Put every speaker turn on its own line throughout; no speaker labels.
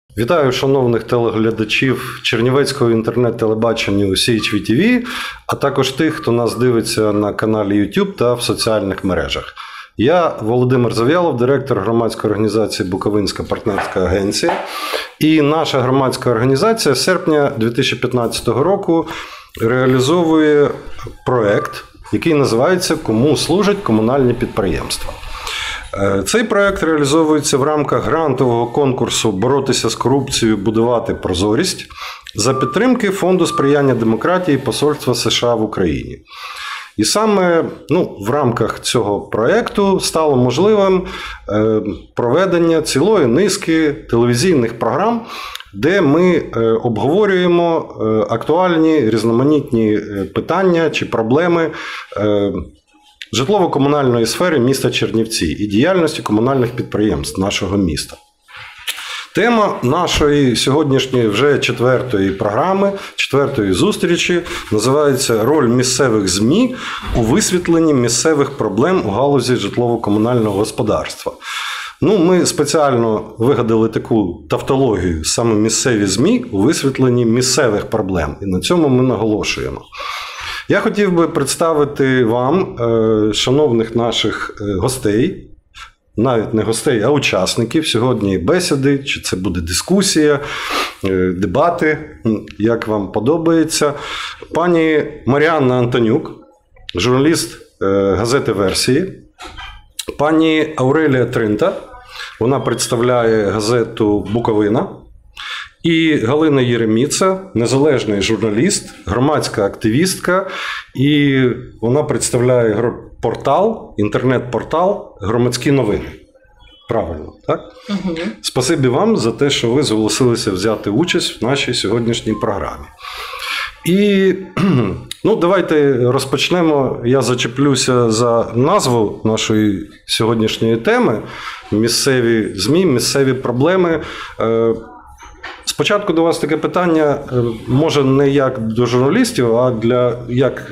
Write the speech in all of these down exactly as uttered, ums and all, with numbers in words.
Вітаю шановних телеглядачів Чернівецького інтернет-телебачення у Сі Ейч Ві Ті Ві, а також тих, хто нас дивиться на каналі YouTube та в соціальних мережах. Я Володимир Зав'ялов, директор громадської організації «Буковинська партнерська агенція». І наша громадська організація з серпня дві тисячі п'ятнадцятого року реалізовує проєкт, який називається «Кому служать комунальні підприємства». Цей проєкт реалізовується в рамках грантового конкурсу «Боротися з корупцією, будувати прозорість» за підтримки Фонду сприяння демократії Посольства США в Україні. І саме ну, в рамках цього проєкту стало можливим проведення цілої низки телевізійних програм, де ми обговорюємо актуальні різноманітні питання чи проблеми житлово-комунальної сфери міста Чернівці і діяльності комунальних підприємств нашого міста. Тема нашої сьогоднішньої вже четвертої програми, четвертої зустрічі називається «Роль місцевих ЗМІ у висвітленні місцевих проблем у галузі житлово-комунального господарства». Ну, ми спеціально вигадали таку тавтологію, саме місцеві ЗМІ у висвітленні місцевих проблем. І на цьому ми наголошуємо. Я хотів би представити вам, шановних наших гостей, навіть не гостей, а учасників сьогодні бесіди, чи це буде дискусія, дебати, як вам подобається. Пані Маріанна Антонюк, журналіст газети «Версії», пані Аурелія Тринта, вона представляє газету «Буковина», і Галина Єреміца, незалежний журналіст, громадська активістка, і вона представляє портал, інтернет-портал «Громадські новини». Правильно, так? Угу. Спасибі вам за те, що ви зголосилися взяти участь в нашій сьогоднішній програмі. І ну, давайте розпочнемо. Я зачеплюся за назву нашої сьогоднішньої теми «Місцеві ЗМІ, місцеві проблеми». Спочатку до вас таке питання, може не як до журналістів, а для, як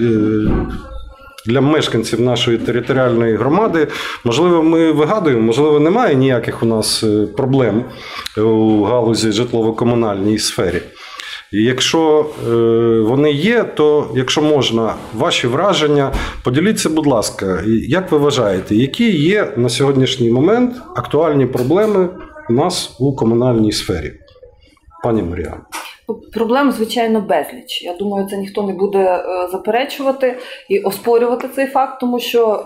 для мешканців нашої територіальної громади. Можливо, ми вигадуємо, можливо, немає ніяких у нас проблем у галузі житлово-комунальній сфері. І якщо вони є, то, якщо можна, ваші враження, поділіться, будь ласка, як ви вважаєте, які є на сьогоднішній момент актуальні проблеми у нас у комунальній сфері? Пані Маріанно.
Проблем, звичайно, безліч. Я думаю, це ніхто не буде заперечувати і оспорювати цей факт, тому що,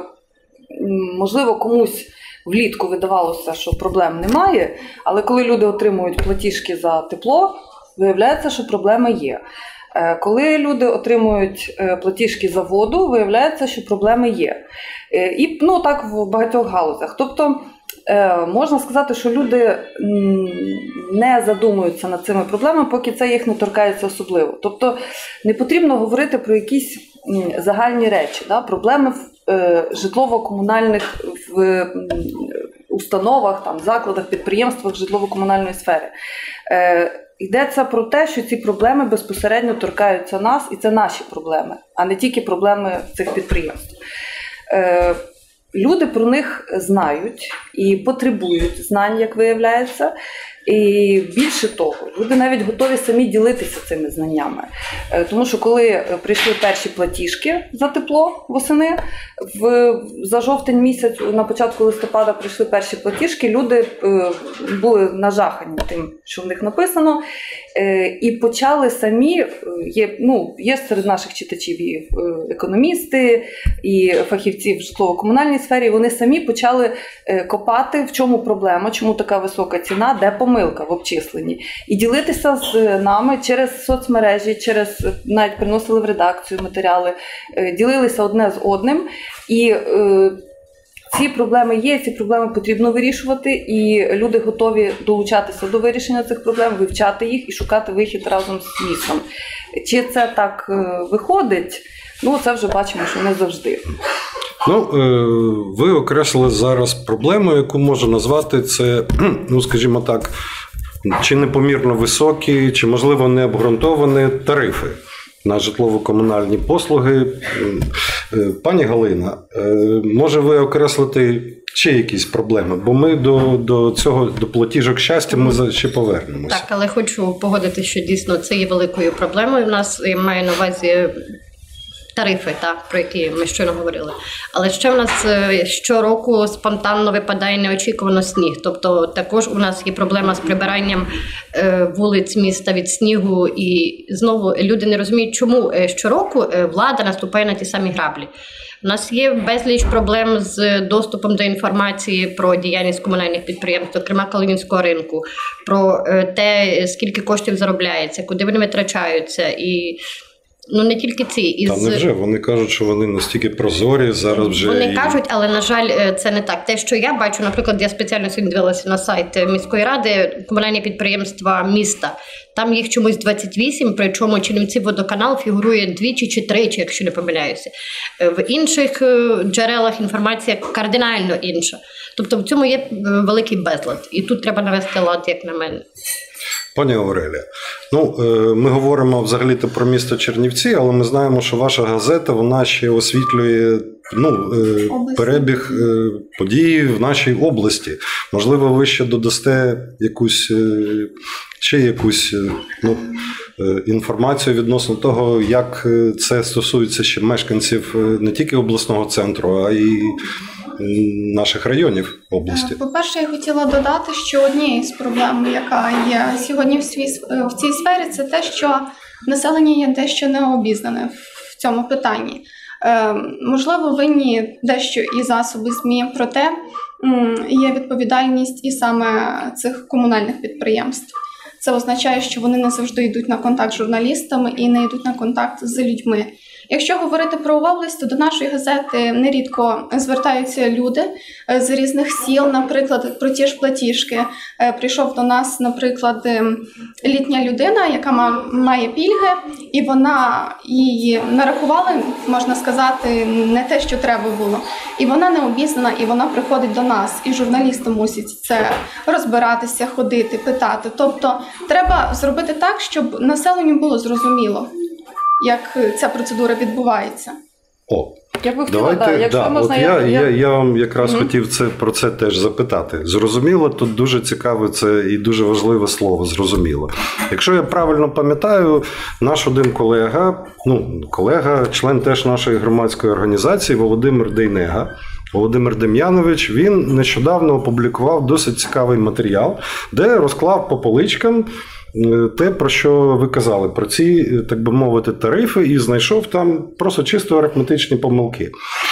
можливо, комусь влітку видавалося, що проблем немає, але коли люди отримують платіжки за тепло, виявляється, що проблеми є. Коли люди отримують платіжки за воду, виявляється, що проблеми є. І ну, так в багатьох галузях. Тобто, можна сказати, що люди не задумуються над цими проблемами, поки це їх не торкається особливо. Тобто не потрібно говорити про якісь загальні речі, да? Проблеми в житлово-комунальних в установах, там, закладах, підприємствах житлово-комунальної сфери. Йдеться про те, що ці проблеми безпосередньо торкаються нас, і це наші проблеми, а не тільки проблеми цих підприємств. Люди про них знають і потребують знань, як виявляється. І більше того, люди навіть готові самі ділитися цими знаннями. Тому що коли прийшли перші платіжки за тепло восени, в, за жовтень місяць, на початку листопада прийшли перші платіжки, люди були нажахані тим, що в них написано, і почали самі, є, ну, є серед наших читачів і економісти, і фахівці в житлово-комунальній сфері, вони самі почали копати, в чому проблема, чому така висока ціна, де помилка в обчисленні. І ділитися з нами через соцмережі, через, навіть приносили в редакцію матеріали, ділилися одне з одним. І е, ці проблеми є, ці проблеми потрібно вирішувати, і люди готові долучатися до вирішення цих проблем, вивчати їх і шукати вихід разом з містом. Чи це так е, виходить? Ну, це вже бачимо, що не завжди.
Ну, ви окреслили зараз проблему, яку можна назвати це, ну, скажімо так, чи непомірно високі, чи, можливо, необґрунтовані тарифи на житлово-комунальні послуги. Пані Галина, може ви окреслити ще якісь проблеми? Бо ми до, до цього, до платіжок щастя, ми ще повернемося.
Так, але хочу погодити, що дійсно це є великою проблемою. У нас, я маю на увазі, тарифи, так, про які ми щойно говорили. Але ще в нас щороку спонтанно випадає неочікувано сніг. Тобто також у нас є проблема з прибиранням вулиць міста від снігу. І знову люди не розуміють, чому щороку влада наступає на ті самі граблі. У нас є безліч проблем з доступом до інформації про діяльність комунальних підприємств, зокрема Калинівського ринку, про те, скільки коштів заробляється, куди вони витрачаються. І ну, не тільки ці. Із...
Та невже? Вони кажуть, що вони настільки прозорі, зараз вже...
Вони
і...
кажуть, але, на жаль, це не так. Те, що я бачу, наприклад, я спеціально сьогодні дивилася на сайт міської ради, комунальні підприємства міста, там їх чомусь двадцять вісім, причому Чернівцівводоканал фігурує двічі чи тричі, якщо не помиляюся. В інших джерелах інформація кардинально інша. Тобто в цьому є великий безлад. І тут треба навести лад, як на мене.
Пані Аурелія, ну, ми говоримо взагалі-то про місто Чернівці, але ми знаємо, що ваша газета, вона ще освітлює ну, перебіг подій в нашій області. Можливо, ви ще додасте якусь, ще якусь ну, інформацію відносно того, як це стосується ще мешканців не тільки обласного центру, а й наших районів області.
По-перше, я хотіла додати, що однією з проблем, яка є сьогодні в, свій, в цій сфері, це те, що населення є дещо необізнане в цьому питанні. Е, можливо, винні дещо і засоби ЗМІ, проте м, є відповідальність і саме цих комунальних підприємств. Це означає, що вони не завжди йдуть на контакт з журналістами і не йдуть на контакт з людьми. Якщо говорити про область, то до нашої газети нерідко звертаються люди з різних сіл, наприклад, про ті ж платіжки. Прийшов до нас, наприклад, літня людина, яка має пільги, і вона її нарахували, можна сказати, не те, що треба було. І вона не обізнана, і вона приходить до нас, і журналісти мусять це розбиратися, ходити, питати. Тобто треба зробити так, щоб населенню було зрозуміло, як ця процедура відбувається.
О,
я би хотіла,
давайте,
да, якщо
да,
можна,
от я,
я,
я, я вам якраз
угу.
хотів це, про це теж запитати. Зрозуміло, тут дуже цікаве це і дуже важливе слово «зрозуміло». Якщо я правильно пам'ятаю, наш один колега, ну, колега, член теж нашої громадської організації Володимир Дейнега, Володимир Дем'янович, він нещодавно опублікував досить цікавий матеріал, де розклав по поличкам те, про що ви казали, про ці, так би мовити, тарифи, і знайшов там просто чисто арифметичні помилки.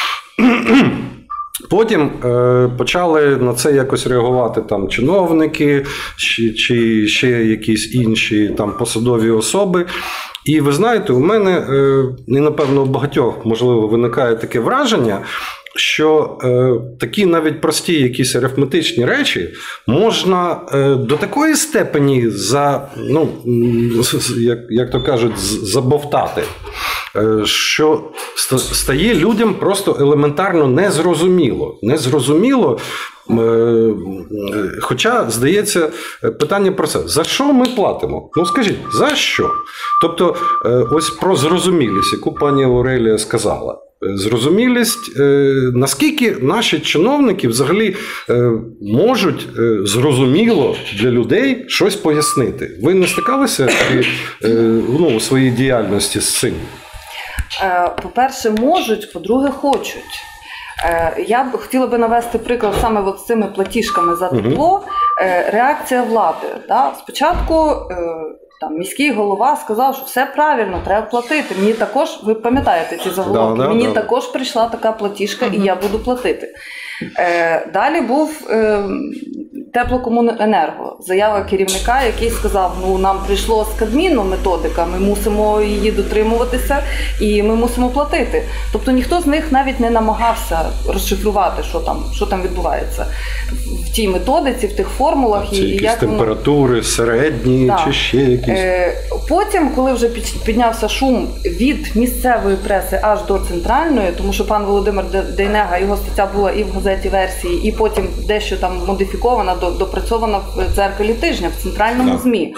Потім е, почали на це якось реагувати там чиновники чи, чи ще якісь інші там посадові особи. І ви знаєте, у мене, е, і напевно у багатьох, можливо, виникає таке враження, що е, такі навіть прості якісь арифметичні речі можна е, до такої степені за, ну, як, як то кажуть, забовтати, е, що стає людям просто елементарно незрозуміло. Незрозуміло, е, хоча, здається, питання про це. За що ми платимо? Ну, скажіть, за що? Тобто, е, ось про зрозумілість, яку пані Аурелія сказала. Зрозумілість, наскільки наші чиновники взагалі можуть зрозуміло для людей щось пояснити. Ви не стикалися ну, у своїй діяльності з цим?
По-перше, можуть, по-друге, хочуть. Я б хотіла би навести приклад саме от з цими платіжками за тепло. Угу. Реакція влади. Да? Спочатку там, міський голова сказав, що все правильно, треба платити. Мені також, ви пам'ятаєте ці заголовки, да, да, мені да. також прийшла така платіжка, угу. і я буду платити. Е, далі був е, Теплокомуненерго, заява керівника, який сказав, ну нам прийшло з Кабміну методика, ми мусимо її дотримуватися і ми мусимо платити. Тобто ніхто з них навіть не намагався розшифрувати, що там, що там відбувається в тій методиці, в тих формулах.
Це
і
якісь
як
температури воно... середні да. чи ще якісь?
Е, потім, коли вже піднявся шум від місцевої преси аж до центральної, тому що пан Володимир Дейнега, його стаття була і в газеті версії, і потім дещо там модифікована, допрацьована в дзеркалі тижня, в центральному да. ЗМІ.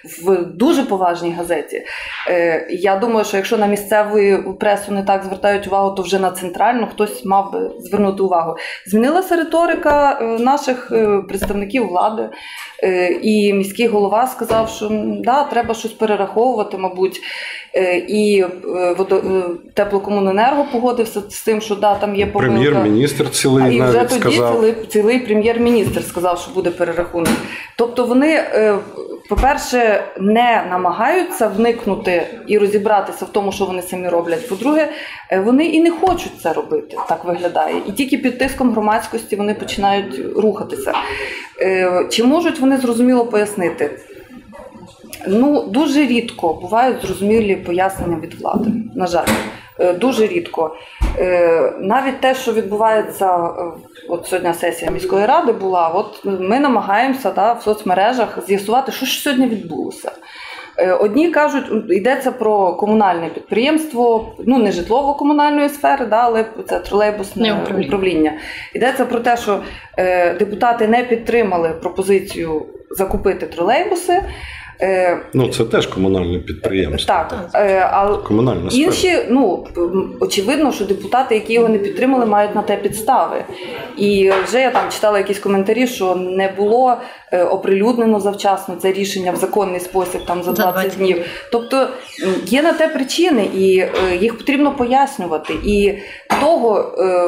в дуже поважній газеті. Я думаю, що якщо на місцеву пресу не так звертають увагу, то вже на центральну хтось мав би звернути увагу. Змінилася риторика наших представників влади, і міський голова сказав, що да, треба щось перераховувати, мабуть, і теплокомуненерго погодився з тим, що да, там є помилка.
Прем'єр-міністр цілий
і
навіть
вже тоді
сказав.
цілий, цілий прем'єр-міністр сказав, що буде перерахунок. Тобто вони, по-перше, не намагаються вникнути і розібратися в тому, що вони самі роблять. По-друге, вони і не хочуть це робити, так виглядає. І тільки під тиском громадськості вони починають рухатися. Чи можуть вони зрозуміло пояснити? Ну, дуже рідко бувають зрозумілі пояснення від влади, на жаль. Дуже рідко. Навіть те, що відбувається, от сьогодні сесія міської ради була, от ми намагаємося да, в соцмережах з'ясувати, що ж сьогодні відбулося. Одні кажуть, йдеться про комунальне підприємство, ну не житлово-комунальної сфери, да, але це тролейбусне управління. управління. Йдеться про те, що е, депутати не підтримали пропозицію закупити тролейбуси.
Ну, це теж комунальне підприємство.
Так, а
комунальна сфера.
Інші, ну, очевидно, що депутати, які його не підтримали, мають на те підстави. І вже я там читала якісь коментарі, що не було оприлюднено завчасно це рішення в законний спосіб там за двадцять днів. Тобто є на те причини, і їх потрібно пояснювати. І того,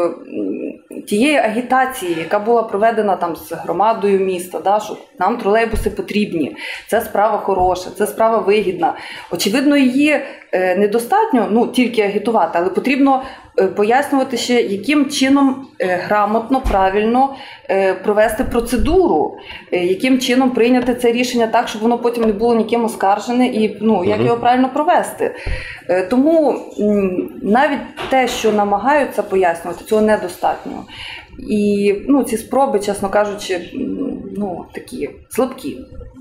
тієї агітації, яка була проведена там з громадою міста, да, що нам тролейбуси потрібні, це справа хороша, це справа вигідна. Очевидно, її недостатньо, ну, тільки агітувати, але потрібно пояснювати ще, яким чином грамотно, правильно провести процедуру, яким чином прийняти це рішення так, щоб воно потім не було ніким оскаржене і, ну, як його правильно провести. Тому навіть те, що намагаються пояснювати, цього недостатньо. І, ну, ці спроби, чесно кажучи, ну, такі слабкі.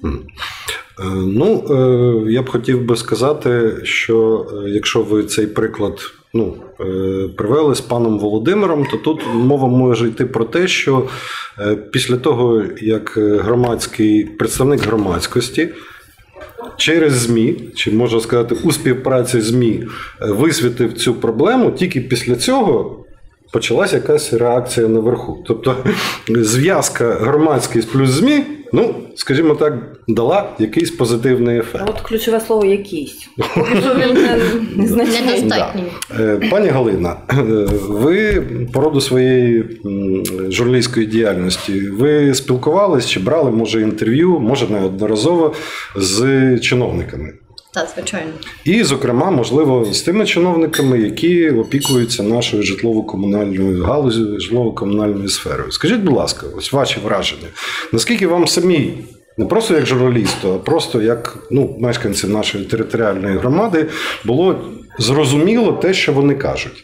Ну, я б хотів би сказати, що якщо ви цей приклад, ну, привели з паном Володимиром, то тут мова може йти про те, що після того, як громадський представник громадськості через ЗМІ, чи можна сказати, у співпраці ЗМІ висвітив цю проблему, тільки після цього почалася якась реакція наверху. Тобто зв'язка громадськість плюс ЗМІ, ну, скажімо так, дала якийсь позитивний ефект.
От ключове слово «якийсь».
Недостатньо.
Пані Галина, ви по роду своєї журналістської діяльності, ви спілкувались чи брали, може, інтерв'ю, може, неодноразово з чиновниками?
Так, звичайно.
І, зокрема, можливо, з тими чиновниками, які опікуються нашою житлово-комунальною галузю, житлово-комунальною сферою. Скажіть, будь ласка, ось ваші враження. Наскільки вам самі, не просто як журналісту, а просто як, ну, мешканці нашої територіальної громади, було зрозуміло те, що вони кажуть?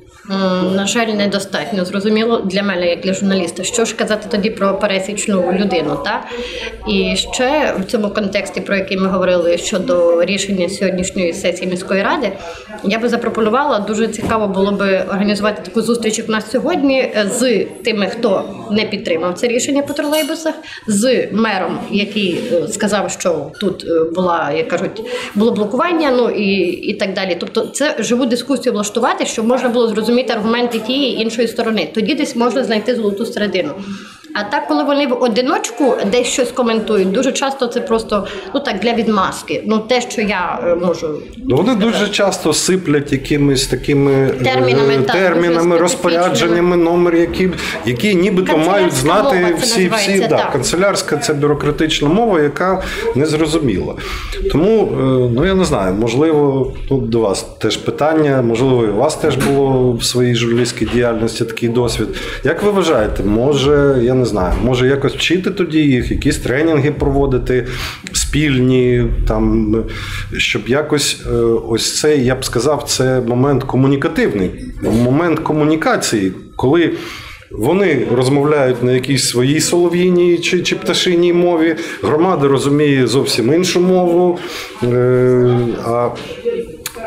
На жаль, недостатньо зрозуміло для мене, як для журналіста. Що ж казати тоді про пересічну людину, так? І ще в цьому контексті, про який ми говорили щодо рішення сьогоднішньої сесії міської ради, я би запропонувала, дуже цікаво було би організувати таку зустріч, як у нас сьогодні, з тими, хто не підтримав це рішення по тролейбусах, з мером, який сказав, що тут була, як кажуть, було блокування, ну і, і так далі. Тобто це живу дискусію влаштувати, щоб можна було зрозуміти аргументи тієї і іншої сторони. Тоді десь можна знайти золоту середину. А так, коли вони в одиночку десь щось коментують, дуже часто це просто, ну так, для відмазки. Ну, те, що я е, можу...
Ну, вони сказати. Дуже часто сиплять якимись такими
термінами, так,
термінами розпорядженнями, номер, які, які нібито мають знати
мова,
всі, всі да, канцелярська, це бюрократична мова, яка незрозуміла. Тому, ну, я не знаю, можливо, тут до вас теж питання, можливо, і у вас теж було в своїй журналістській діяльності такий досвід. Як ви вважаєте, може, я не знаю, може якось вчити тоді їх, якісь тренінги проводити спільні, там, щоб якось ось цей, я б сказав, це момент комунікативний, момент комунікації, коли вони розмовляють на якійсь своїй солов'їній чи, чи пташиній мові, громада розуміє зовсім іншу мову, а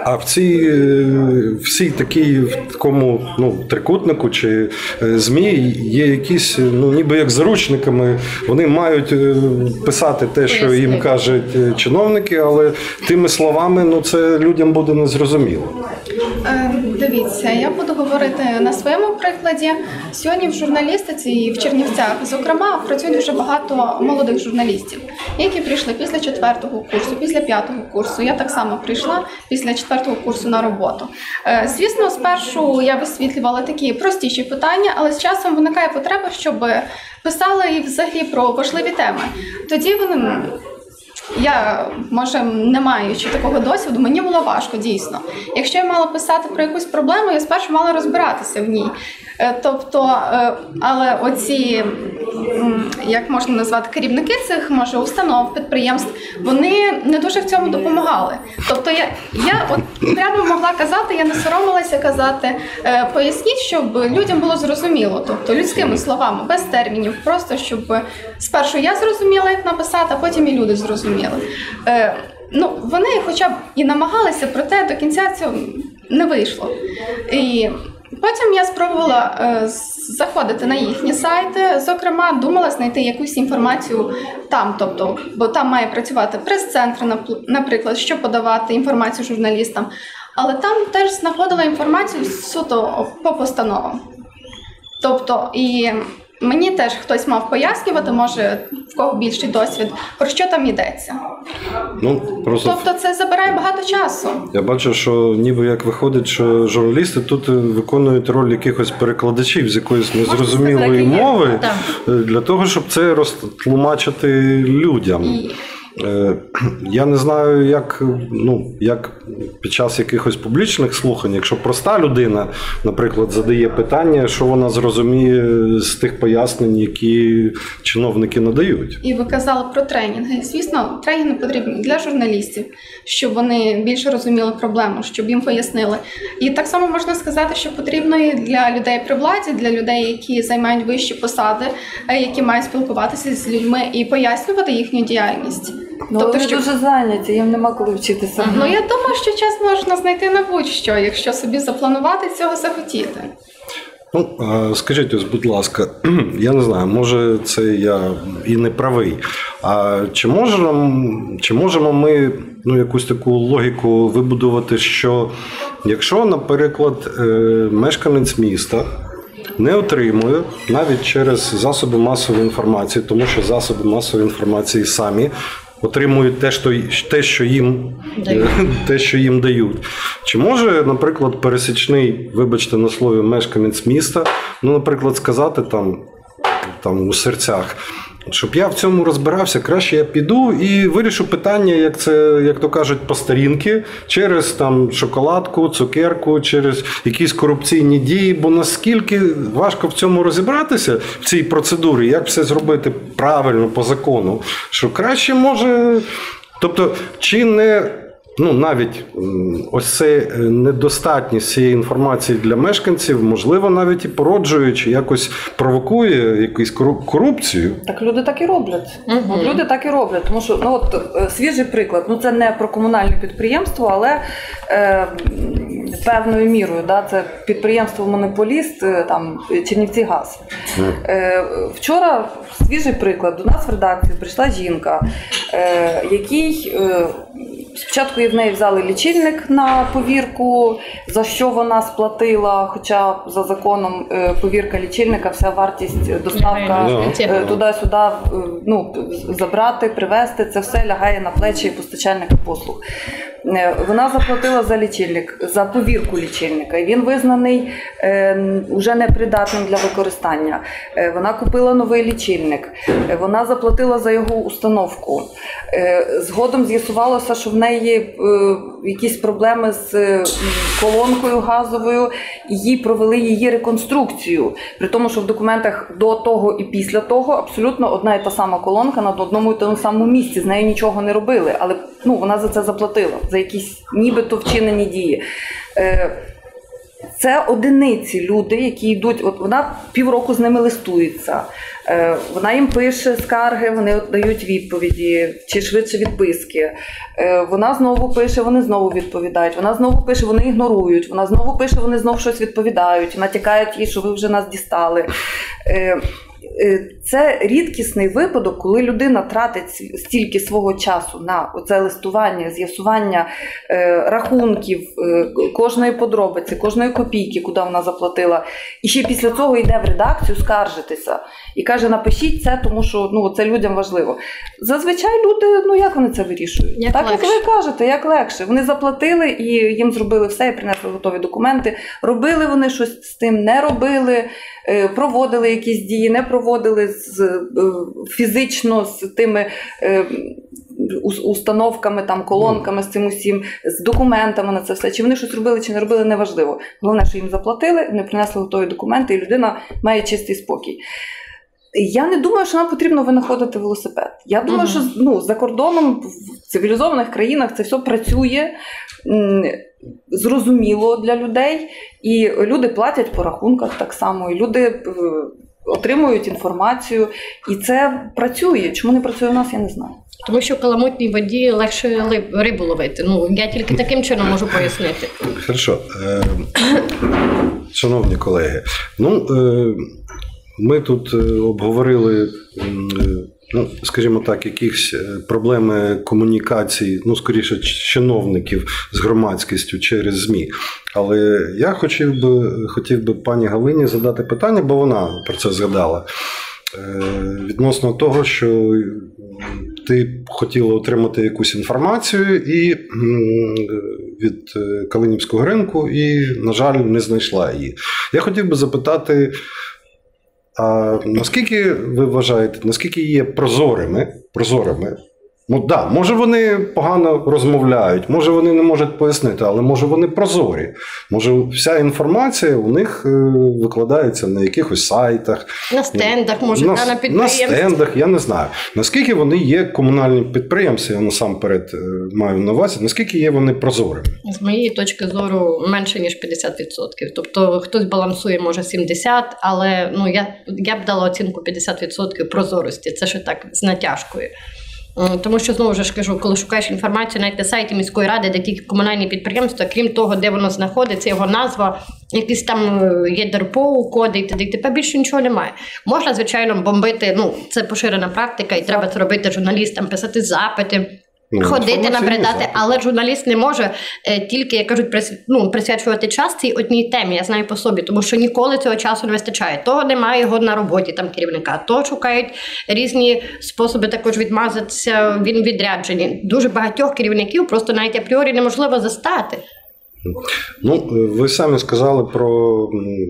А в цій всій такій в такому ну, трикутнику чи ЗМІ є якісь, ну ніби як заручниками, вони мають писати те, що їм кажуть чиновники, але тими словами ну, це людям буде незрозуміло.
Дивіться, я буду говорити на своєму прикладі. Сьогодні в журналістиці і в Чернівцях, зокрема, працює дуже багато молодих журналістів, які прийшли після четвертого курсу, після п'ятого курсу. Я так само прийшла після четвертого курсу на роботу. Звісно, спершу я висвітлювала такі простіші питання, але з часом виникає потреба, щоб писали і взагалі про важливі теми. Тоді вони... Я, може, не маючи такого досвіду, мені було важко, дійсно. Якщо я мала писати про якусь проблему, я спершу мала розбиратися в ній. Тобто, але оці, як можна назвати, керівники цих, може, установ, підприємств, вони не дуже в цьому допомагали. Тобто, я, я от прямо могла казати, я не соромилася казати, поясніть, щоб людям було зрозуміло, тобто людськими словами, без термінів, просто щоб спершу я зрозуміла, як написати, а потім і люди зрозуміли. Ну, вони хоча б і намагалися, проте до кінця цього не вийшло. І потім я спробувала е, заходити на їхні сайти, зокрема, думала знайти якусь інформацію там, тобто, бо там має працювати прес-центр, наприклад, щоб подавати інформацію журналістам, але там теж знаходила інформацію суто по постановам. Тобто, і мені теж хтось мав пояснювати, може, в кого більший досвід, про що там йдеться.
Ну, просто...
Тобто це забирає багато часу.
Я бачу, що ніби як виходить, що журналісти тут виконують роль якихось перекладачів з якоїсь незрозумілої мови, для того, щоб це розтлумачити людям. І... Я не знаю, як, ну, як під час якихось публічних слухань, якщо проста людина, наприклад, задає питання, що вона зрозуміє з тих пояснень, які чиновники надають.
І ви казали про тренінги. Звісно, тренінги потрібні для журналістів, щоб вони більше розуміли проблему, щоб їм пояснили. І так само можна сказати, що потрібно і для людей при владі, для людей, які займають вищі посади, які мають спілкуватися з людьми і пояснювати їхню діяльність.
Ну,
тобто,
вони
що...
дуже зайняті, їм нема коли вчитися.
Ну, я думаю, що час можна знайти на будь-що, якщо собі запланувати цього захотіти.
Ну, скажіть ось, будь ласка, я не знаю, може це я і не правий, а чи можемо, чи можемо ми ну, якусь таку логіку вибудувати, що якщо, наприклад, мешканець міста не отримує навіть через засоби масової інформації, тому що засоби масової інформації самі отримують те, що, те, що їм, те, що їм дають. Чи може, наприклад, пересічний, вибачте на слові, мешканець міста, ну, наприклад, сказати там, там у серцях, щоб я в цьому розбирався, краще я піду і вирішу питання, як це, як то кажуть, по старінки, через там шоколадку, цукерку, через якісь корупційні дії, бо наскільки важко в цьому розібратися, в цій процедурі, як все зробити правильно, по закону, що краще може, тобто, чи не ну, навіть ось це недостатність цієї інформації для мешканців, можливо, навіть і породжує, чи якось провокує якусь корупцію.
Так люди так і роблять. Угу. Люди так і роблять. Тому що, ну от, свіжий приклад, ну це не про комунальне підприємство, але е, певною мірою, да, це підприємство-монополіст, там, Чернівцігаз. Mm. Е, вчора, свіжий приклад, до нас в редакцію прийшла жінка, е, якій е, спочатку в неї взяли лічильник на повірку, за що вона сплатила, хоча за законом е, повірка лічильника, вся вартість, доставка е, туди-сюди, е, ну, забрати, привезти, це все лягає на плечі постачальника послуг. Е, вона заплатила за лічильник, за повірку лічильника, і він визнаний е, вже непридатним для використання. Е, вона купила новий лічильник, е, вона заплатила за його установку. Е, згодом з'ясувалося, що в неї е, якісь проблеми з е, колонкою газовою, і їй провели її реконструкцію. При тому, що в документах до того і після того абсолютно одна і та сама колонка на одному і тому самому місці, з нею нічого не робили, але ну, вона за це заплатила, за якісь нібито вчинені дії. Е, Це одиниці люди, які йдуть, от вона півроку з ними листується, е, вона їм пише скарги, вони дають відповіді, чи швидше відписки. Е, вона знову пише, вони знову відповідають, вона знову пише, вони ігнорують, вона знову пише, вони знову щось відповідають, натякають їй, що ви вже нас дістали. Е, Це рідкісний випадок, коли людина тратить стільки свого часу на оце листування, з'ясування е, рахунків, е, кожної подробиці, кожної копійки, куди вона заплатила. І ще після цього йде в редакцію скаржитися. І каже, напишіть це, тому що ну, це людям важливо. Зазвичай люди, ну як вони це вирішують?
Як
так,
легше.
як ви кажете, як легше. Вони заплатили і їм зробили все, і принесли готові документи. Робили вони щось з тим, не робили, е, проводили якісь дії, не проводили з, е, фізично з тими е, установками, там, колонками, з цим усім, з документами на це все. Чи вони щось робили, чи не робили, неважливо. Головне, що їм заплатили, вони принесли готові документи, і людина має чистий спокій. Я не думаю, що нам потрібно винаходити велосипед. Я думаю, uh-huh. що ну, за кордоном, в цивілізованих країнах це все працює, зрозуміло для людей, і люди платять по рахунках так само, і люди отримують інформацію, і це працює. Чому не працює у нас, я не знаю.
Тому що в каламутній воді легше рибу ловити. Ну, я тільки таким чином можу пояснити.
Хорошо. Е, шановні колеги, ну, е, ми тут обговорили, ну, скажімо так, якісь проблеми комунікації, ну, скоріше, чиновників з громадськістю через ЗМІ. Але я хотів би, хотів би пані Галині задати питання, бо вона про це згадала. Відносно того, що ти хотіла отримати якусь інформацію і від Калинівського ринку і, на жаль, не знайшла її. Я хотів би запитати, а наскільки ви вважаєте, наскільки є прозорими, прозорими? Ну, да, може вони погано розмовляють, може вони не можуть пояснити, але може вони прозорі. Може вся інформація у них викладається на якихось сайтах.
На стендах, може,
на,
на підприємствах.
На стендах, я не знаю. Наскільки вони є комунальні підприємства, я насамперед маю на увазі, наскільки є вони прозорими?
З моєї точки зору менше, ніж п'ятдесят відсотків. Тобто хтось балансує, може, сімдесят відсотків, але ну, я, я б дала оцінку п'ятдесят відсотків прозорості. Це ще так з натяжкою. Тому що, знову ж кажу, коли шукаєш інформацію навіть на сайті міської ради, де тільки комунальні підприємства, крім того, де воно знаходиться, його назва, якісь там є ДРПО, коди і т.д. і т.п. Більше нічого немає. Можна, звичайно, бомбити, ну, це поширена практика, і треба це робити журналістам, писати запити, Ну, ходити, набридати, але журналіст не може е, тільки, як кажуть, присв... ну, присвячувати час цій одній темі, я знаю по собі, тому що ніколи цього часу не вистачає. Того немає його на роботі, там, керівника, то шукають різні способи також відмазатися, він відряджені. Дуже багатьох керівників просто навіть апріорі неможливо застати.
Ну, ви самі сказали про...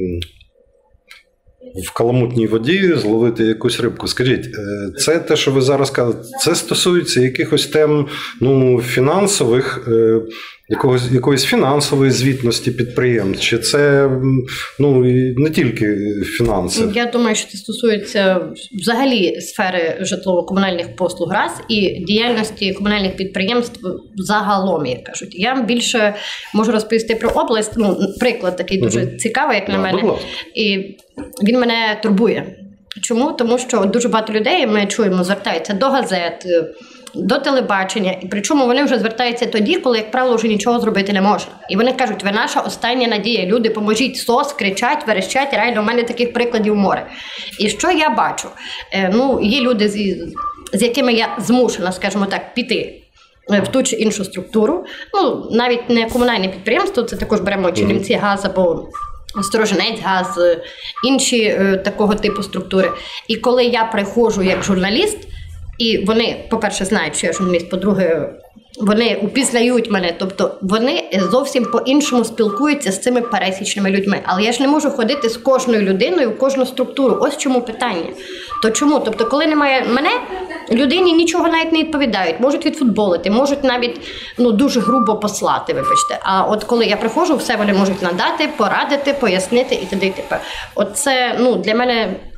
в каламутній воді зловити якусь рибку. Скажіть, це те, що ви зараз кажете, це стосується якихось тем, ну, фінансових, якогось, якоїсь фінансової звітності підприємств, чи це, ну, не тільки фінанси?
Я думаю, що це стосується взагалі сфери житлово-комунальних послуг раз і діяльності комунальних підприємств загалом, як кажуть. Я більше можу розповісти про область, ну, приклад такий дуже угу. цікавий, як на да, мене, і він мене турбує. Чому? Тому що дуже багато людей, ми чуємо, звертаються до газет, до телебачення, і причому вони вже звертаються тоді, коли, як правило, вже нічого зробити не можна. І вони кажуть, ви наша остання надія, люди, поможіть, сос, кричать, верещать, реально, у мене таких прикладів море. І що я бачу? Е, ну, є люди, з, з якими я змушена, скажімо так, піти в ту чи іншу структуру, ну, навіть не комунальне підприємство, це також беремо Чернівці газ або Сторожинець газ, інші е, такого типу структури. І коли я приходжу як журналіст, і вони, по-перше, знають, що я журналіст, по-друге, вони упізнають мене, тобто вони зовсім по-іншому спілкуються з цими пересічними людьми. Але я ж не можу ходити з кожною людиною в кожну структуру. Ось чому питання. То чому? Тобто, коли немає мене, людині нічого навіть не відповідають. Можуть відфутболити, можуть навіть ну, дуже грубо послати, вибачте. А от коли я приходжу, все вони можуть надати, порадити, пояснити і т.д. і т.п. От це, ну, для мене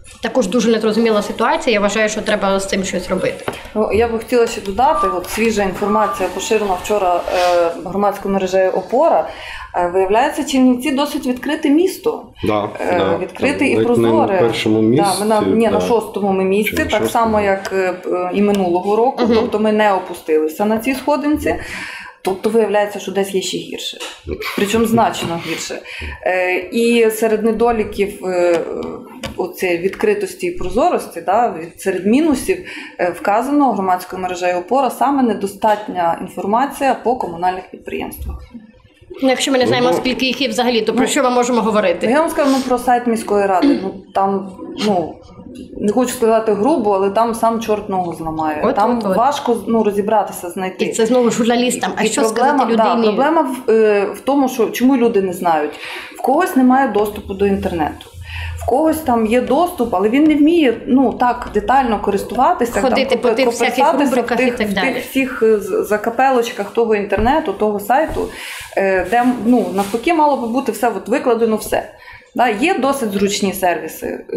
також дуже незрозуміла ситуація. Я вважаю, що треба з цим щось робити.
Ну, я би хотіла ще додати, от свіжа інформація поширена вчора е, громадською мережею «Опора». Е, виявляється, Чернівці досить відкрите місто.
Да,
Е,
да,
відкрите і
ледь
прозоре.
Не на першому місці.
Да, ми на, ні,
да.
на шостому ми місці,
Чи на
так
шостому?
само, як е, і минулого року.
Угу.
Тобто ми не опустилися на цій сходинці. Тобто виявляється, що десь є ще гірше. Причому значно гірше. Е, і серед недоліків е, оцієї відкритості і прозорості, да, серед мінусів е, вказано громадською мережею «Опора» саме недостатня інформація по комунальних підприємствах.
Ну, якщо ми не знаємо,
Ну,
скільки їх є взагалі, то про
ну,
що ми можемо говорити?
Я вам скажу ну, про сайт міської ради. Ну, там, ну, не хочу сказати грубо, але там сам чорт ногу зламає.
От,
там
от, от.
важко ну, розібратися, знайти.
І це знову журналістам. А
І
що
проблема,
сказати людині?
Да, проблема в, е, в тому, що чому люди не знають. В когось немає доступу до інтернету. В когось там є доступ, але він не вміє ну так детально користуватися,
Ходити
там,
по тих всяких
копирсатися
рубриках
в
і
тих,
так
в
далі.
тих всіх е, з- закапелочках того інтернету, того сайту, е, де ну навпаки мало би бути все от, викладено все. Да, є досить зручні сервіси, е,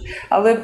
але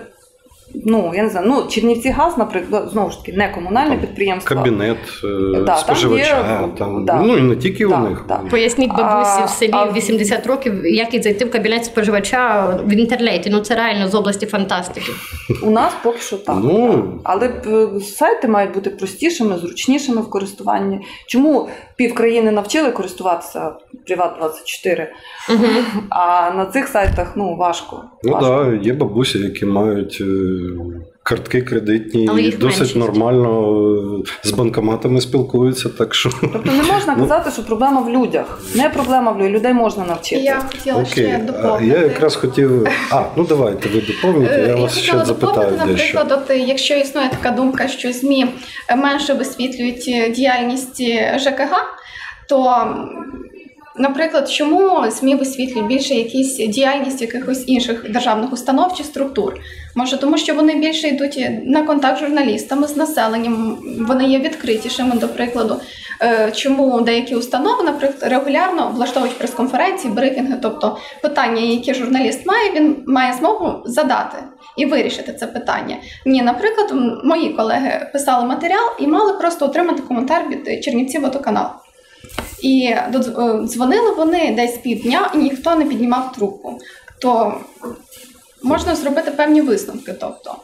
ну я не знаю, ну Чернівці Газ, наприклад, знову ж таки, не комунальне підприємство.
Кабінет е,
Да, там
споживача,
є,
там,
да.
ну і не тільки
Да,
у них.
да.
Поясніть бабусі
А-
в селі
а-
вісімдесят років, як і зайти в кабінет споживача в інтернеті. Ну це реально з області фантастики.
У нас поки що так.
Ну.
так. Але е, сайти мають бути простішими, зручнішими в користуванні. Чому пів країни навчили користуватися Приват двадцять чотири,
Угу.
а на цих сайтах ну важко.
Ну так,
важко.
да, є бабусі, які мають е, картки кредитні
Але
і
їх
досить
меншість.
нормально е, з банкоматами спілкуються, так що
Тобто не можна казати, що проблема в людях. Не проблема в людях, людей можна навчити.
Я хотіла ще
окей. А
доповнити.
я якраз хотів. А, ну давайте ви доповните, я
Е,
вас
хотіла
ще запитаю
доповнити,
дещо.
наприклад, от, якщо існує така думка, що ЗМІ менше висвітлюють діяльність ЖКГ, то, наприклад, чому ЗМІ висвітлюють більше якісь діяльність якихось інших державних установ чи структур? Може, тому що вони більше йдуть на контакт з журналістами, з населенням, вони є відкритішими, до прикладу. Е, Чому деякі установи, наприклад, регулярно влаштовують прес-конференції, брифінги, тобто питання, які журналіст має, він має змогу задати і вирішити це питання. Ні, наприклад, м- мої колеги писали матеріал і мали просто отримати коментар від Чернівці водоканалу. І додз- е, дзвонили вони десь півдня, і ніхто не піднімав трубку. То можна зробити певні висновки. Тобто.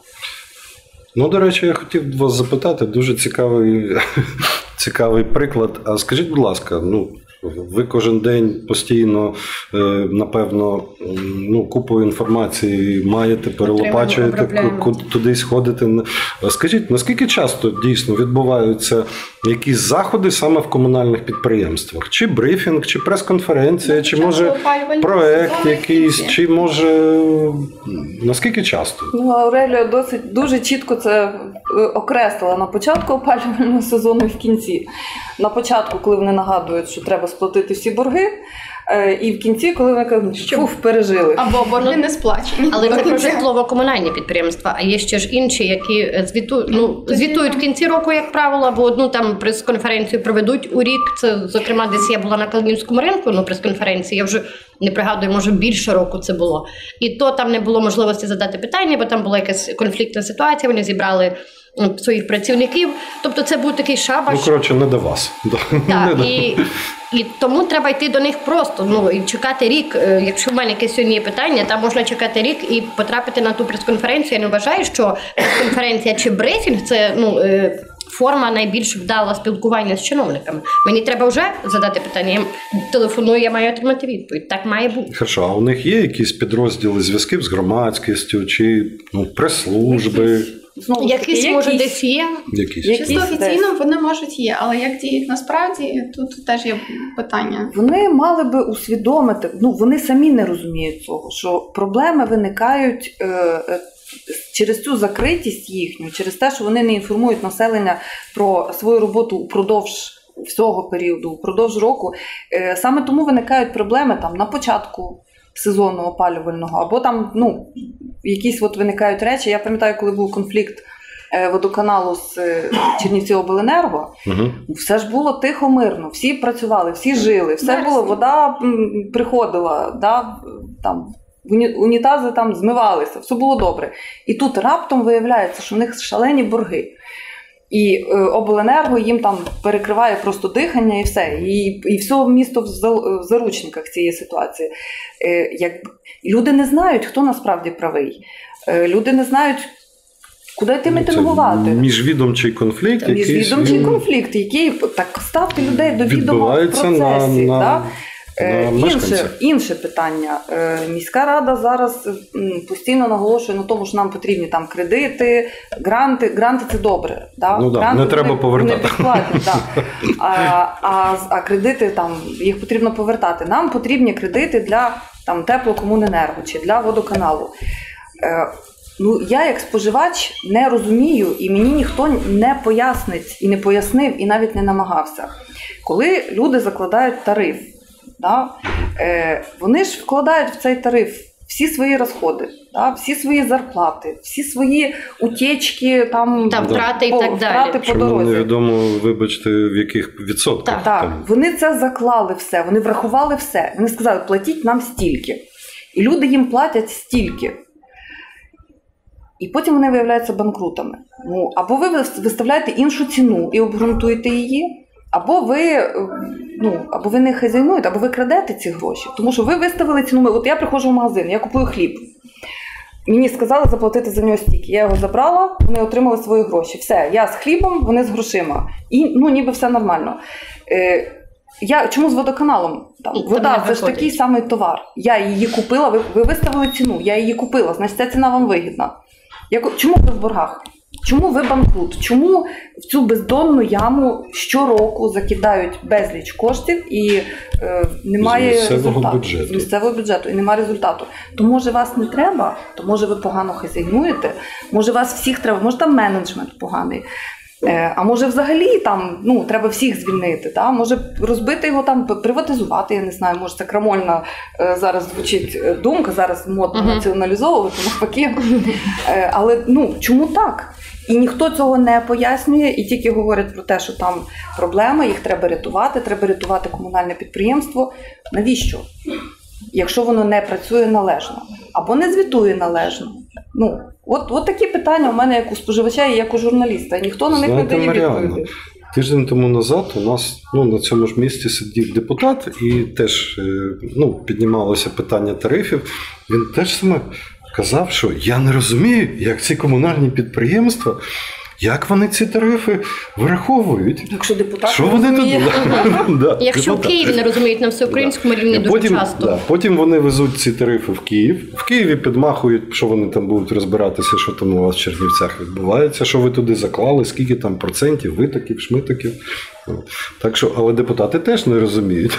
Ну, до речі, я хотів вас запитати, дуже цікавий, цікавий приклад. А скажіть, будь ласка, ну, ви кожен день постійно, е, напевно, м, ну, купу інформації маєте, перелопачуєте,
обробляємо.
ку- кудись ходите. Скажіть, наскільки часто дійсно відбуваються якісь заходи саме в комунальних підприємствах? Чи брифінг, чи прес-конференція, чи може проект якийсь, чи може наскільки часто?
Ну, Аурелія досить дуже чітко це е, окреслила на початку опалювального сезону і в кінці. На початку, коли вони нагадують, що треба сплатити всі борги, е, і в кінці, коли вони кажуть, що фуф, пережили.
Або борги не сплачені.
Але
До
це про
кінця.
житлово-комунальні підприємства, а є ще ж інші, які е, звіту... ну,
Тоді
звітують в
там-
кінці року, як правило, або одну там прес-конференцію проведуть у рік. Це, зокрема, десь я була на Калинівському ринку, ну, прес-конференції, я вже не пригадую, може більше року це було. І то там не було можливості задати питання, бо там була якась конфліктна ситуація, вони зібрали м, своїх працівників. Тобто це був такий шабаш.
Ну, коротше, не до вас. Не
Так,
до-
і, і тому треба йти до них просто, ну, і чекати рік. Е, Якщо в мене якесь сьогодні є питання, там можна чекати рік і потрапити на ту прес-конференцію. Я не вважаю, що прес-конференція чи брифінг – це ну, е, форма найбільш вдала спілкування з чиновниками. Мені треба вже задати питання, я телефоную, я маю отримати відповідь. Так має бути.
Хорошо, а у них є якісь підрозділи зв'язків з громадськістю чи ну, прес-служби?
Знову ж таки,
Якісь, може, десь є.
Якісь?
Які-
Чисто офіційно вони можуть є, але як діють насправді, тут теж є питання.
Вони мали би усвідомити, ну вони самі не розуміють цього, що проблеми виникають е, е, через цю закритість їхню, через те, що вони не інформують населення про свою роботу упродовж всього періоду, упродовж року. Е, саме тому виникають проблеми там на початку сезону опалювального, або там ну, якісь от виникають речі. Я пам'ятаю, коли був конфлікт е, водоканалу з е, Чернівціобленерго,
Угу.
все ж було тихо, мирно, всі працювали, всі жили, все
Вересень.
було, вода м, приходила, да, там, уні- унітази там змивалися, все було добре. І тут раптом виявляється, що в них шалені борги. І е, обленерго їм там перекриває просто дихання і все. І, і все місто в, за- в заручниках цієї ситуації. Е, як, люди не знають, хто насправді правий. Е, люди не знають, куди йти мітингувати.
Міжвідомчий конфлікт,
Та,
якийсь
міжвідомчий
він
конфлікт, який так ставте людей до відома в
відбувається
процесі.
на, на,
да? Е,
на
Інше,
мешканцях.
інше питання. Е, Міська рада зараз м, постійно наголошує на тому, що нам потрібні там кредити, гранти. Гранти – це добре. Да?
Ну да,
Гранти,
не треба
вони-
повертати.
вони безплатні, да. а, а, а кредити, там, їх потрібно повертати. Нам потрібні кредити для там, теплокомуненерго чи для водоканалу. Е, Ну, я як споживач не розумію, і мені ніхто не пояснить, і не пояснив, і навіть не намагався. Коли люди закладають тариф, да, е, вони ж вкладають в цей тариф всі свої розходи, да, всі свої зарплати, всі свої утечки, там,
Та втрати і
по,
так далі.
втрати по
Чому
дорозі.
невідомо, вибачте, в яких відсотках.
Так.
Так,
там.
вони це заклали все, вони врахували все. Вони сказали, платіть нам стільки. І люди їм платять стільки. І потім вони виявляються банкрутами. Ну, або ви виставляєте іншу ціну і обґрунтуєте її, або ви, е, ну, або ви не хазяйнуєте, або ви крадете ці гроші. Тому що ви виставили ціну. От я приходжу в магазин, я купую хліб. Мені сказали заплатити за нього стільки. Я його забрала, вони отримали свої гроші. Все, я з хлібом, вони з грошима. І ну, ніби все нормально. Е, я, чому з водоканалом? Там,
І там
вода
не
це ж
виходить.
такий самий товар. Я її купила, ви, ви виставили ціну, я її купила, значить ця ціна вам вигідна. Я, ко- чому ви в боргах? Чому ви банкрут? Чому в цю бездонну яму щороку закидають безліч коштів і е, немає
З місцевого
результату?
бюджету.
З місцевого бюджету і немає результату. То може вас не треба, то може ви погано хазяйнуєте, може вас всіх треба, може там менеджмент поганий. Е, А може взагалі там ну, треба всіх звільнити, та? Може розбити його там, приватизувати, я не знаю, може це крамольна е, зараз звучить е, думка, зараз модно
Мгм.
націоналізовувати, навпаки. Е, Але ну, чому так? І ніхто цього не пояснює, і тільки говорять про те, що там проблема, їх треба рятувати, треба рятувати комунальне підприємство. Навіщо? Якщо воно не працює належно або не звітує належно. Ну, от, от такі питання у мене як у споживача і як у журналіста. І ніхто на них
Знаєте,
не дає
Мар'яно,
відповіді.
Тиждень тому назад у нас ну, на цьому ж місці сидів депутат і теж е, ну, піднімалося питання тарифів. Він теж саме казав, що я не розумію, як ці комунальні підприємства, як вони ці тарифи вираховують.
Якщо депутат
Що
не
вони
розуміє.
тут? Да,
Якщо в
депутат.
Києві не розуміють на всеукраїнському рівні
І
дуже
потім,
часто.
Да, потім вони везуть ці тарифи в Київ. В Києві підмахують, що вони там будуть розбиратися, що там у вас в Чернівцях відбувається, що ви туди заклали, скільки там процентів, витоків, шмитоків. Так що, але депутати теж не розуміють.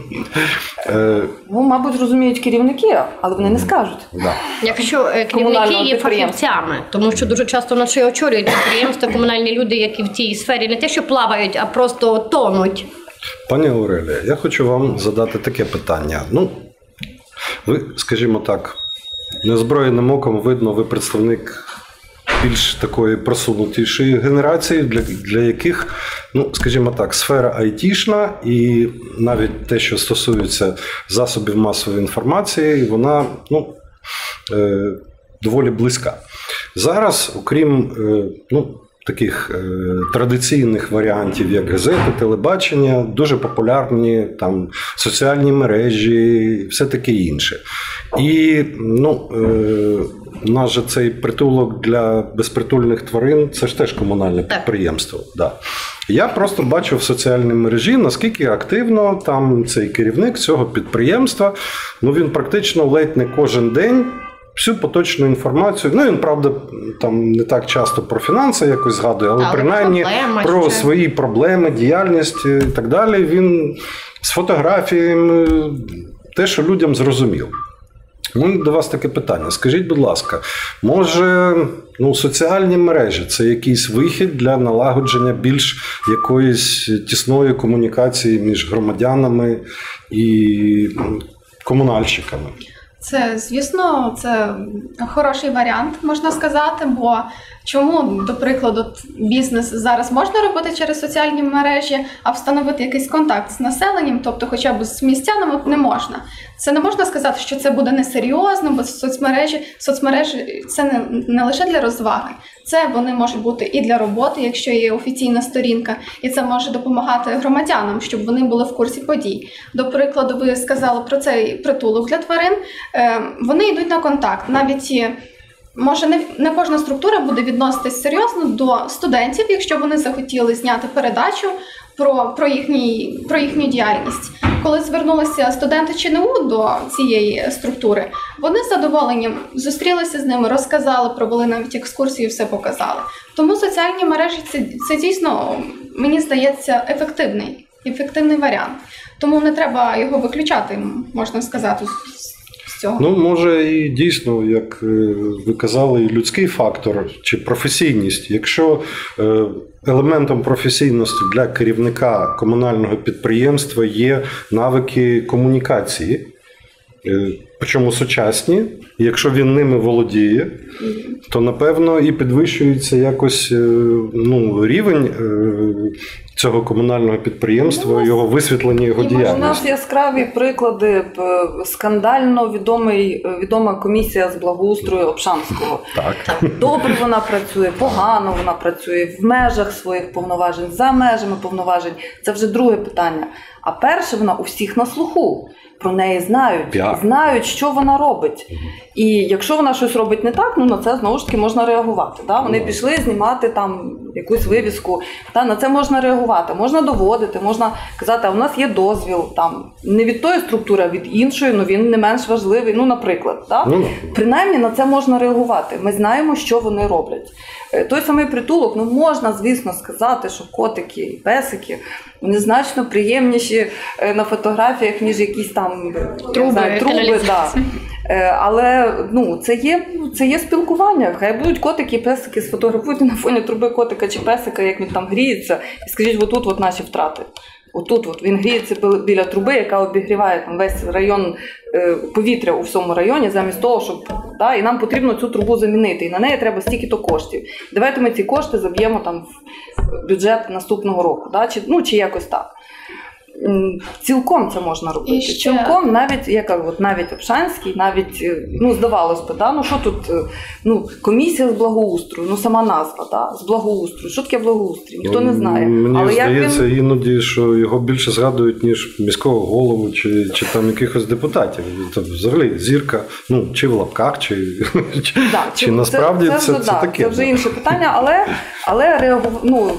Е,
Ну, мабуть, розуміють керівники, але вони не скажуть.
да.
Якщо е, керівники
Комунального
є
підприємства.
фахівцями, тому що дуже часто наші очолюють підприємства, комунальні люди, які в тій сфері не те, що плавають, а просто тонуть.
Пані Аурелія, я хочу вам задати таке питання. Ну, ви, скажімо так, незброєним оком видно, ви представник більш такої просунутішої генерації, для, для яких, ну, скажімо так, сфера айтішна і навіть те, що стосується засобів масової інформації, вона, ну, е, доволі близька. Зараз, окрім, е, ну, таких е, традиційних варіантів, як газети, телебачення, дуже популярні там соціальні мережі, все таке інше. І ну, е, у нас же цей притулок для безпритульних тварин, це ж теж комунальне
Так.
підприємство. Да. Я просто бачу в соціальній мережі, наскільки активно там цей керівник цього підприємства, ну він практично ледь не кожен день всю поточну інформацію. Ну, він, правда, там не так часто про фінанси якось згадує, але,
Але
принаймні
проблема
про
ще.
свої проблеми, діяльність і так далі. Він з фотографіями, те, що людям зрозуміло. Ну, до вас таке питання. Скажіть, будь ласка, може, ну, соціальні мережі – це якийсь вихід для налагодження більш якоїсь тісної комунікації між громадянами і комунальщиками?
Це, звісно, це хороший варіант, можна сказати, бо Чому, до прикладу, бізнес зараз можна робити через соціальні мережі, а встановити якийсь контакт з населенням, тобто хоча б з містянами, не можна. Це не можна сказати, що це буде несерйозно, бо соцмережі, соцмережі це не, не лише для розваги, це вони можуть бути і для роботи, якщо є офіційна сторінка, і це може допомагати громадянам, щоб вони були в курсі подій. До прикладу, ви сказали про цей притулок для тварин, вони йдуть на контакт, навіть може, не, не кожна структура буде відноситись серйозно до студентів, якщо вони захотіли зняти передачу про, про, їхній, про їхню діяльність. Коли звернулися студенти ЧНУ до цієї структури, вони з задоволенням зустрілися з ними, розказали, провели навіть екскурсію, все показали. Тому соціальні мережі – це, це дійсно, мені здається, ефективний, ефективний варіант. Тому не треба його виключати, можна сказати, цього.
Ну, може, і дійсно, як ви казали, людський фактор чи професійність. Якщо елементом професійності для керівника комунального підприємства є навики комунікації, причому сучасні, і якщо він ними володіє, то, напевно, і підвищується якось ну, рівень цього комунального підприємства, його висвітлення, його діяльності.
У нас яскраві приклади. Скандально відомий, відома комісія з благоустрою Обшанського.
Так.
Добре вона працює, погано вона працює, в межах своїх повноважень, за межами повноважень. Це вже друге питання. А перше, вона у всіх на слуху. Про неї знають,
Піар.
знають, що вона робить. І якщо вона щось робить не так, ну на це знову ж таки можна реагувати. Да? Вони пішли знімати там якусь вивіску, да? На це можна реагувати, можна доводити, можна казати, а у нас є дозвіл там не від тої структури, а від іншої, але він не менш важливий, ну, наприклад. Да?
Ну,
Принаймні на це можна реагувати. Ми знаємо, що вони роблять. Той самий притулок, ну можна, звісно, сказати, що котики і песики, вони значно приємніші на фотографіях, ніж якісь там
труби,
знаю, труби да. Але ну, це є, це є спілкування. Хай будуть котики і песики, сфотографуйте на фоні труби котика чи песика, як він там гріється, і скажіть, отут от наші втрати. Отут от він гріється біля труби, яка обігріває там весь район, повітря у всьому районі, замість того, щоб, да, і нам потрібно цю трубу замінити, і на неї треба стільки-то коштів. Давайте ми ці кошти заб'ємо там в бюджет наступного року, да, чи, ну, чи якось так. Цілком це можна робити. І ще... Цілком, навіть, я кажу, от навіть Обшанський, навіть, ну, здавалось би, да, ну, що тут, ну, комісія з благоустрою, ну, сама назва, да, з благоустрою. Що таке благоустрій? Ніхто не знає.
Мені
Але
здається
він...
іноді, що його більше згадують, ніж міського голову, чи, чи там якихось депутатів. Тобто, взагалі, зірка, ну, чи в лапках, чи,
да,
чи, чи насправді це, це,
це,
це,
да,
це таке.
Це вже інше питання, але, але реагу... ну,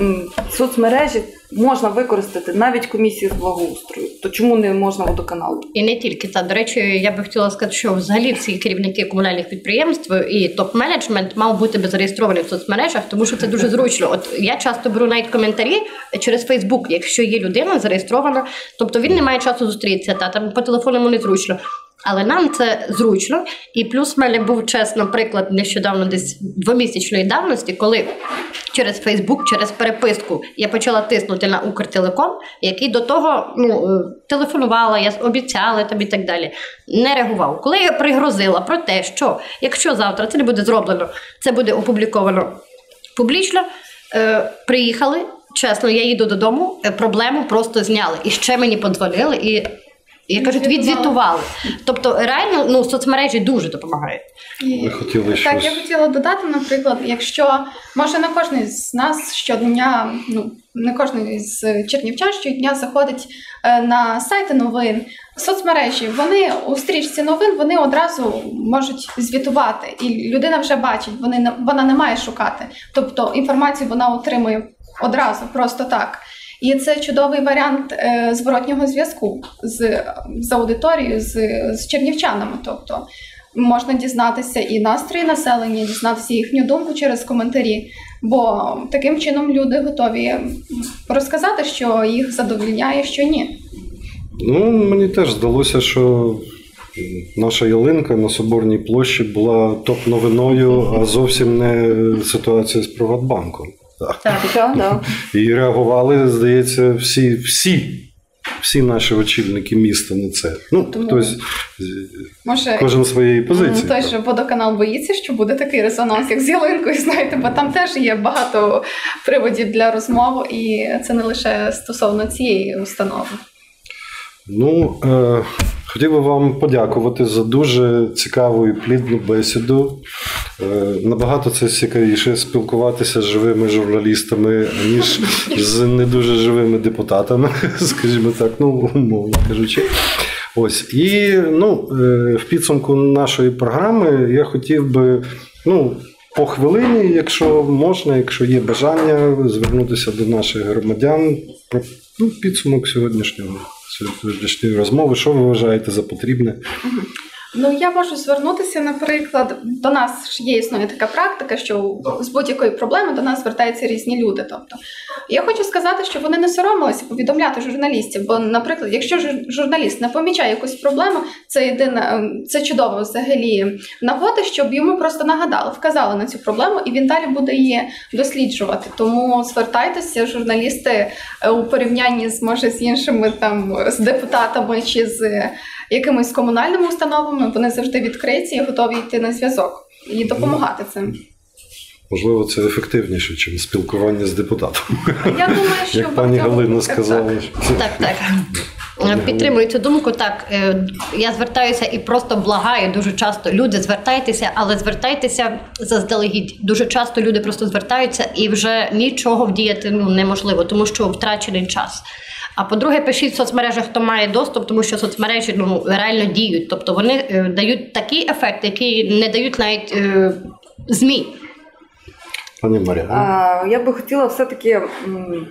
соцмережі можна використати навіть комісії з благоустрою. То чому не можна водоканалу?
І не тільки це. До речі, я би хотіла сказати, що взагалі всі керівники комунальних підприємств і топ-менеджмент мав бути зареєстрований в соцмережах, тому що це дуже зручно. От я часто беру навіть коментарі через Фейсбук, якщо є людина зареєстрована, тобто він не має часу зустрітися, та там по телефону йому незручно. Але нам це зручно. І плюс в мене був, чесно, приклад нещодавно, десь двомісячної давності, коли через Фейсбук, через переписку я почала тиснути на Укртелеком, який до того ну, телефонувала, я обіцяла там і так далі. Не реагував. Коли я пригрозила про те, що якщо завтра це не буде зроблено, це буде опубліковано публічно, е, приїхали, чесно, я їду додому, проблему просто зняли. І ще мені подзвонили і я кажу, відзвітували. Тобто, реально, ну, соцмережі дуже допомагають.
Ви хотіли
так,
щось...
я хотіла додати, наприклад, якщо, може, не кожен з нас щодня, ну, не кожен з чернівчан щодня заходить на сайти новин, соцмережі, вони у стрічці новин, вони одразу можуть звітувати. І людина вже бачить, вони, вона не має шукати. Тобто, інформацію вона отримує одразу, просто так. І це чудовий варіант е, зворотнього зв'язку з, з аудиторією, з, з чернівчанами. Тобто можна дізнатися і настрої населення, дізнатися їхню думку через коментарі, бо таким чином люди готові розказати, що їх задовольняє, що ні.
Ну, мені теж здалося, що наша ялинка на Соборній площі була топ-новиною, а зовсім не ситуація з Приватбанком.
Так, так, так.
І реагували, здається, всі, всі всі наші очільники міста не це. Ну,
Тому,
хтось,
може,
кожен своєї позиції.
Той же водоканал боїться, що буде такий резонанс, як з ялинкою, знаєте, бо там теж є багато приводів для розмов, і це не лише стосовно цієї установи.
Ну, е, хотів би вам подякувати за дуже цікаву і плідну бесіду. Е, набагато це цікавіше спілкуватися з живими журналістами, ніж з не дуже живими депутатами, скажімо так, ну, умовно кажучи. Ось. І ну, е, в підсумку нашої програми я хотів би, ну, по хвилині, якщо можна, якщо є бажання, звернутися до наших громадян про ну, підсумок сьогоднішнього. Сьогоднішньої розмови, що ви вважаєте за потрібне?
Ну, я можу звернутися, наприклад, до нас ж є існує така практика, що з будь-якої проблеми до нас звертаються різні люди. Тобто, я хочу сказати, що вони не соромилися повідомляти журналістів, бо, наприклад, якщо журналіст не помічає якусь проблему, це єдина, це чудово взагалі нагода, щоб йому просто нагадали, вказали на цю проблему, і він далі буде її досліджувати. Тому звертайтеся, журналісти, у порівнянні з, може, з іншими там, з депутатами чи з якимись комунальними установами, вони завжди відкриті і готові йти на зв'язок і допомагати цим.
Можливо, це ефективніше, ніж спілкування з депутатом.
Я думаю, що
як пані Галина
так,
сказала.
Так, так. Підтримую цю думку. Так, я звертаюся і просто благаю дуже часто. Люди, звертайтеся, але звертайтеся заздалегідь. Дуже часто люди просто звертаються і вже нічого вдіяти ну, неможливо, тому що втрачений час. А по-друге, пишіть в соцмережах, хто має доступ, тому що соцмережі ну, реально діють. Тобто вони е, дають такий ефект, який не дають навіть е, ЗМІ.
Пані Марія.
А, я би хотіла все-таки м,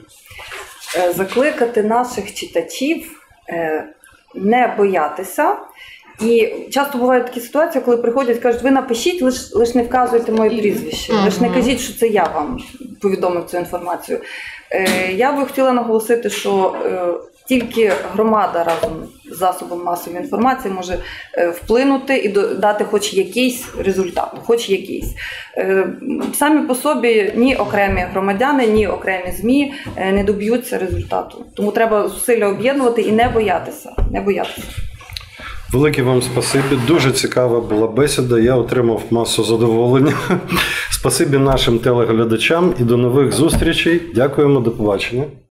е, закликати наших читачів е, не боятися. І часто бувають такі ситуації, коли приходять і кажуть, ви напишіть, лише лиш не вказуйте моє прізвище,
Ага.
лише не кажіть, що це я вам повідомив цю інформацію. Е, я би хотіла наголосити, що е, тільки громада разом з засобом масової інформації може е, вплинути і до- дати хоч якийсь результат, хоч якийсь. Е, самі по собі ні окремі громадяни, ні окремі ЗМІ е, не доб'ються результату. Тому треба зусилля об'єднувати і не боятися, не боятися.
Велике вам спасибі. Дуже цікава була бесіда. Я отримав масу задоволення. Спасибі нашим телеглядачам і до нових зустрічей. Дякуємо, до побачення.